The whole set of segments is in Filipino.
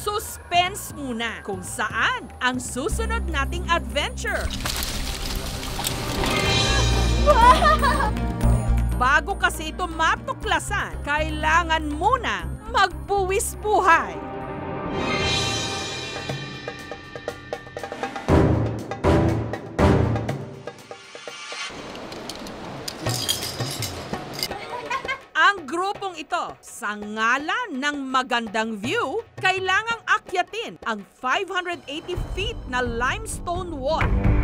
Suspense muna kung saan ang susunod nating adventure. Bago kasi ito matuklasan, kailangan munang magbuwis buhay. Ang grupong ito, sa ngalan ng magandang view, kailangang akyatin ang 580 feet na limestone wall.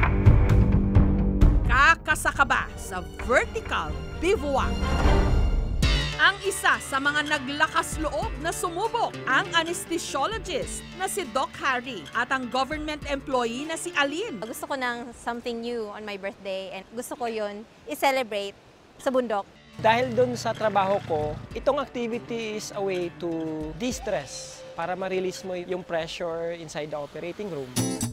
Kakasaka ba sa vertical bivouac? Ang isa sa mga naglakas loob na sumubok, ang anesthesiologist na si Doc Harry at ang government employee na si Aline. Gusto ko ng something new on my birthday and gusto ko yun i-celebrate sa bundok. Dahil doon sa trabaho ko, itong activity is a way to de-stress para ma-release mo yung pressure inside the operating room.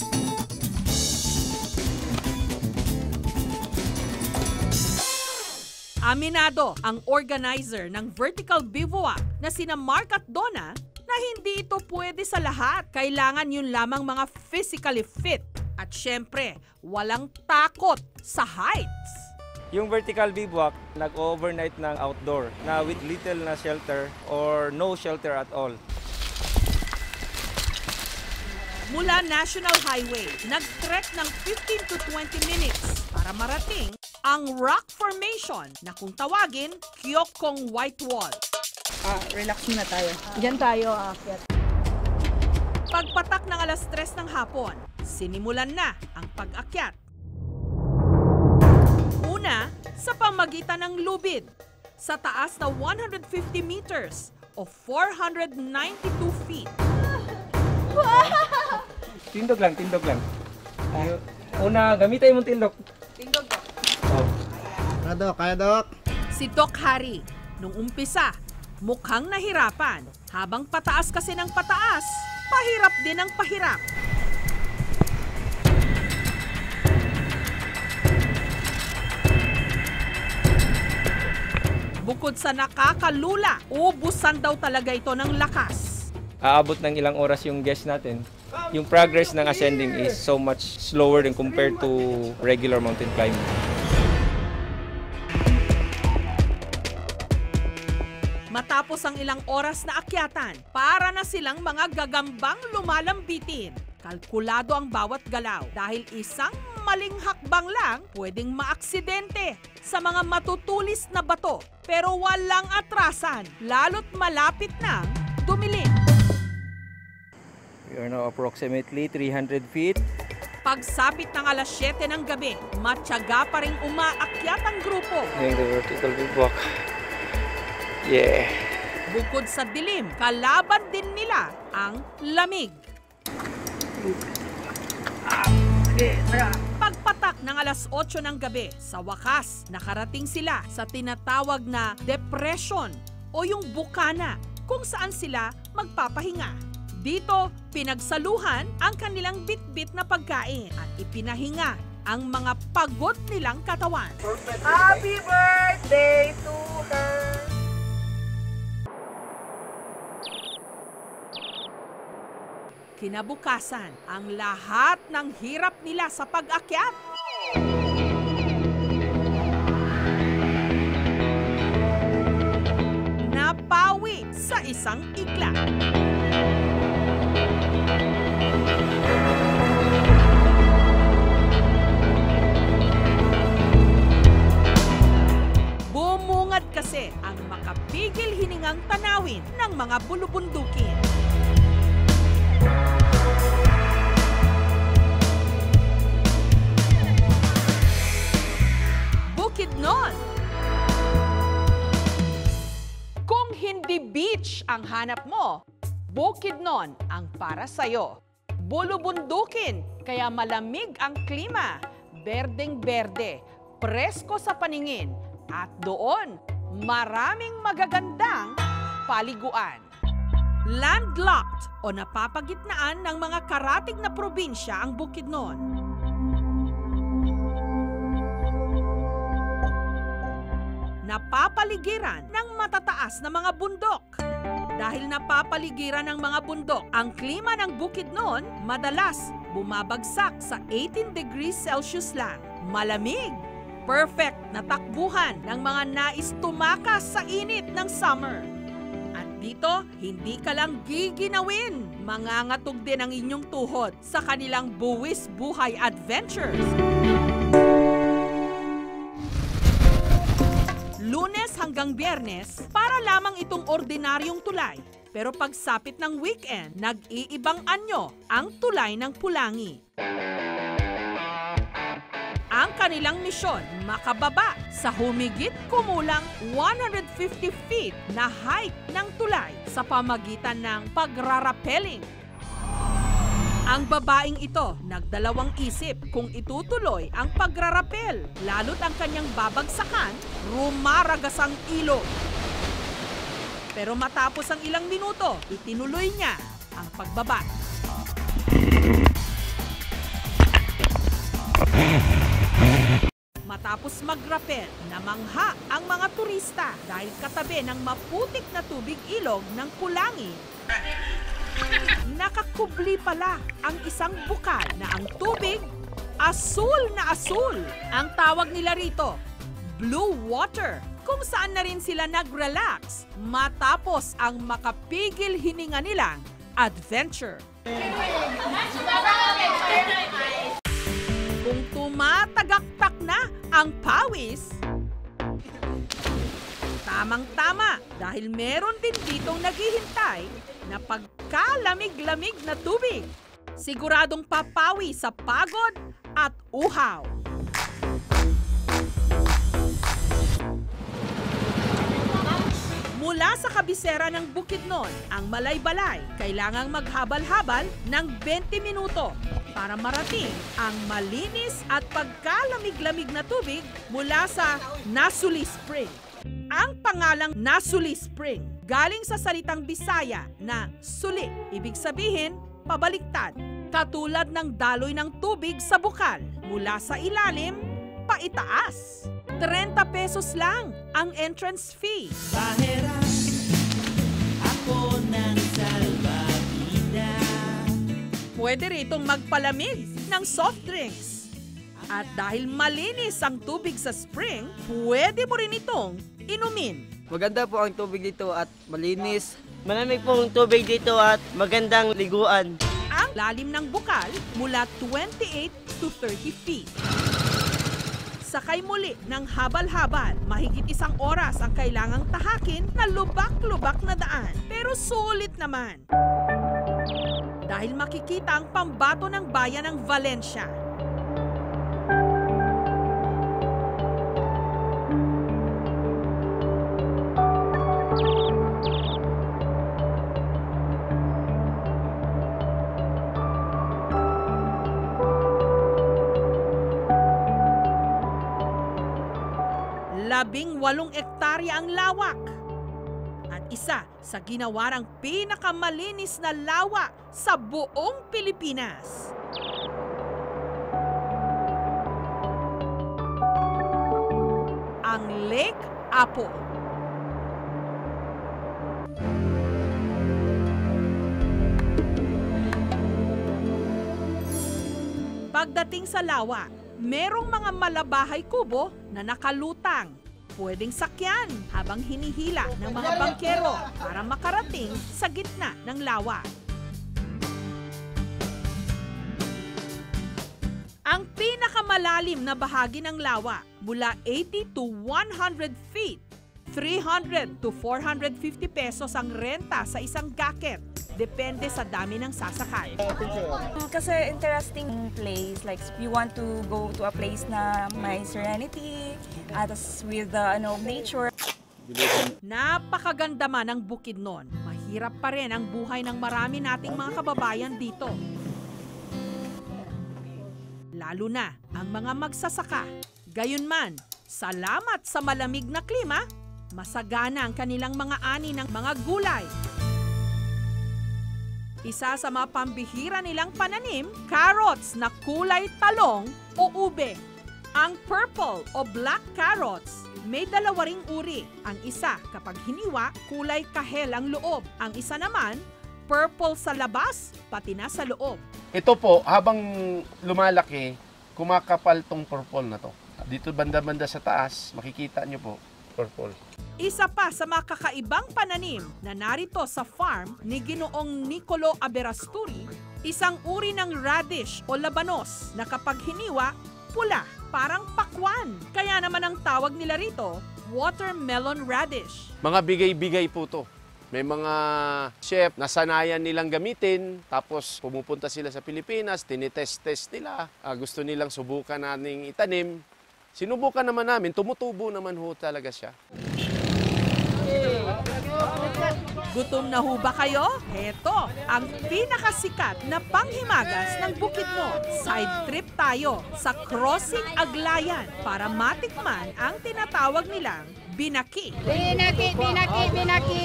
Aminado ang organizer ng Vertical Bivouac na sina Mark at Donna na hindi ito pwede sa lahat. Kailangan yun lamang mga physically fit at syempre walang takot sa heights. Yung Vertical Bivouac, nag-overnight ng outdoor na with little na shelter or no shelter at all. Mula National Highway, nag-trek ng 15 to 20 minutes para marating ang rock formation na kung tawagin, Kyokong White Wall. Relax muna tayo. Diyan tayo aakyat. Pagpatak ng alas 3 ng hapon, sinimulan na ang pag-akyat. Una, sa pamagitan ng lubid, sa taas na 150 meters o 492 feet. Tindog lang, tindog lang. Una, gamitin mong tindog. Tindog ka. Kaya Dok. Si Doc Harry, nung umpisa, mukhang nahirapan. Habang pataas kasi ng pataas, pahirap din ang pahirap. Bukod sa nakakalula, ubusan daw talaga ito ng lakas. Aabot ng ilang oras yung guest natin. Yung progress ng ascending is so much slower than compared to regular mountain climbing. Matapos ang ilang oras na akyatan, para na silang mga gagambang lumalambitin. Kalkulado ang bawat galaw dahil isang maling hakbang lang pwedeng maaksidente sa mga matutulis na bato. Pero walang atrasan, lalo't malapit nang dumilim. We are now approximately 300 feet. Pagsapit ng alas 7 ng gabi, matyaga pa rin umaakyat ang grupo. Doing the Vertical Bivouac. Yeah. Bukod sa dilim, kalaban din nila ang lamig. Pagpatak ng alas 8 ng gabi, sa wakas, nakarating sila sa tinatawag na depression o yung bukana kung saan sila magpapahinga. Dito, pinagsaluhan ang kanilang bit-bit na pagkain at ipinahinga ang mga pagod nilang katawan. Happy birthday to her! Kinabukasan, ang lahat ng hirap nila sa pag-akyat. Napawi sa isang igla. Bumungad kasi ang makapigil hiningang tanawin ng mga bulubundukin. Bukidnon. Kung hindi beach ang hanap mo, Bukidnon ang para sa'yo. Bulubundukin, kaya malamig ang klima, berdeng-berde, presko sa paningin, at doon, maraming magagandang paliguan. Landlocked o napapagitnaan ng mga karatig na probinsya ang Bukidnon. Napapaligiran ng matataas na mga bundok. Dahil napapaligiran ng mga bundok, ang klima ng Bukidnon madalas bumabagsak sa 18 degrees Celsius lang. Malamig. Perfect na takbuhan ng mga nais tumakas sa init ng summer. At dito, hindi ka lang giginawin. Mangangatog din ang inyong tuhod sa kanilang buwis buhay adventures. Lunes hanggang Biyernes, para lamang itong ordinaryong tulay. Pero pagsapit ng weekend, nag-iibang anyo ang tulay ng Pulangi. Ang kanilang misyon, makababa sa humigit kumulang 150 feet na height ng tulay sa pamagitan ng pagrarapelling. Ang babaeng ito nagdalawang isip kung itutuloy ang pagrarapel, lalo't ang kanyang babagsakan, rumaragas ang ilog. Pero matapos ang ilang minuto, itinuloy niya ang pagbaba. Matapos magrapel, namangha ang mga turista dahil katabi ng maputik na tubig ilog ng Pulangi. Nakakubli pala ang isang bukal na ang tubig, asul na asul. Ang tawag nila rito, blue water, kung saan na rin sila nag-relax matapos ang makapigil hininga nilang adventure. Kung tumatagaktak na ang pawis, tamang-tama dahil meron din ditong naghihintay na pagkalamig-lamig na tubig. Siguradong papawi sa pagod at uhaw. Mula sa kabisera ng Bukidnon, ang Malaybalay kailangang maghabal-habal ng 20 minuto para marating ang malinis at pagkalamig-lamig na tubig mula sa Nasuli Spring. Ang pangalang Nasuli Spring galing sa salitang Bisaya na suli, ibig sabihin pabaliktad, katulad ng daloy ng tubig sa bukal mula sa ilalim paitaas. 30 pesos lang ang entrance fee. Pwede ritong magpalamig ng soft drinks. At dahil malinis ang tubig sa spring, pwede mo rin itong inumin. Maganda po ang tubig dito at malinis. Malamig pong tubig dito at magandang liguan. Ang lalim ng bukal mula 28 to 30 feet. Sakay muli ng habal-habal, mahigit 1 oras ang kailangang tahakin na lubak-lubak na daan. Pero sulit naman. Dahil makikita ang pambato ng bayan ng Valencia. Labing 8 ektarya ang lawak at isa sa ginawarang pinakamalinis na lawa sa buong Pilipinas. Ang Lake Apo. Pagdating sa lawa, merong mga malabahay kubo na nakalutang. Pwedeng sakyan habang hinihila ng mga bangkero para makarating sa gitna ng lawa. Ang pinakamalalim na bahagi ng lawa mula 80 to 100 feet, 300 to 450 pesos ang renta sa isang gaket. Depende sa dami ng sasakay. Kasi interesting place, like if you want to go to a place na may serenity, at with the nature. Napakaganda man ang Bukidnon. Mahirap pa rin ang buhay ng marami nating mga kababayan dito. Lalo na ang mga magsasaka. Gayunman, salamat sa malamig na klima, masagana ang kanilang mga ani ng mga gulay. Isa sa mga pambihira nilang pananim, carrots na kulay talong o ube. Ang purple o black carrots, may dalawa ring uri. Ang isa, kapag hiniwa, kulay kahel ang loob. Ang isa naman, purple sa labas, pati na sa loob. Ito po, habang lumalaki, kumakapal tong purple na to. Dito banda-banda sa taas, makikita nyo po, purple. Isa pa sa mga kakaibang pananim na narito sa farm ni Ginoong Nicolo Aberasturi, isang uri ng radish o labanos na kapag hiniwa, pula, parang pakwan. Kaya naman ang tawag nila rito, watermelon radish. Mga bigay-bigay po to. May mga chef na sanayan nilang gamitin, tapos pumupunta sila sa Pilipinas, tinitest-test nila. Gusto nilang subukan nating itanim. Sinubukan naman namin, tumutubo naman ho talaga siya. Gutom na ho ba kayo? Heto, ang pinakasikat na panghimagas ng Bukidnon. Side trip tayo sa Crossing Aglayan para matikman ang tinatawag nilang binaki. Binaki, binaki, binaki!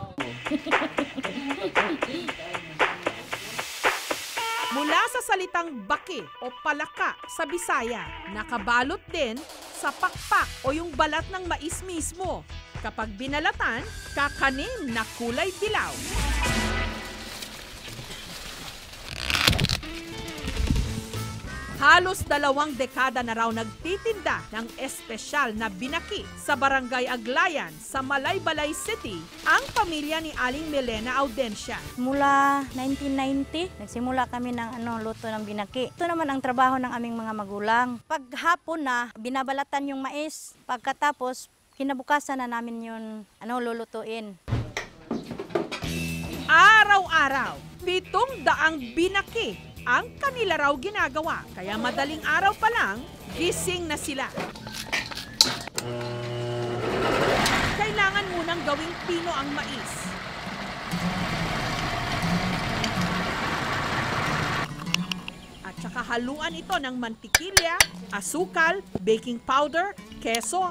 Mula sa salitang baki o palaka sa Bisaya, nakabalot din sa pakpak o yung balat ng mais mismo. Kapag binalatan, kakanin na kulay dilaw. Halos 2 dekada na raw nagtitinda ng espesyal na binaki sa Barangay Aglayan sa Malaybalay City ang pamilya ni Aling Melena Audencia. Mula 1990, nagsimula kami ng luto ng binaki. Ito naman ang trabaho ng aming mga magulang. Pag hapon na, binabalatan yung mais. Pagkatapos, kinabukasan na namin yun lulutuin. Araw-araw, 700 binaki ang kanila raw ginagawa. Kaya madaling araw pa lang, gising na sila. Kailangan munang gawing pino ang mais. At saka haluan ito ng mantikilya, asukal, baking powder, keso,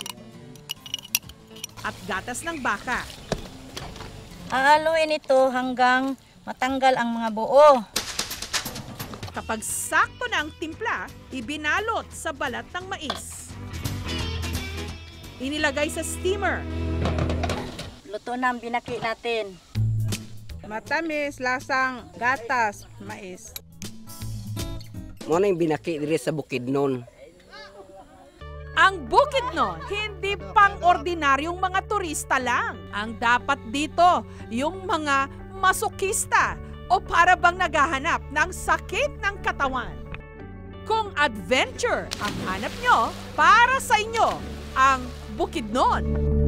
at gatas ng baka. Hahaluin ito hanggang matanggal ang mga buo. Kapag sakto na ang timpla, ibinalot sa balat ng mais. Inilagay sa steamer. Luto na ang binaki natin. Matamis, lasang gatas, mais. Muna yung binaki diri sa Bukidnon. Ang Bukidnon, hindi pang-ordinaryong mga turista lang. Ang dapat dito, yung mga masokista o para bang naghahanap ng sakit ng katawan. Kung adventure ang hanap nyo, para sa inyo ang Bukidnon.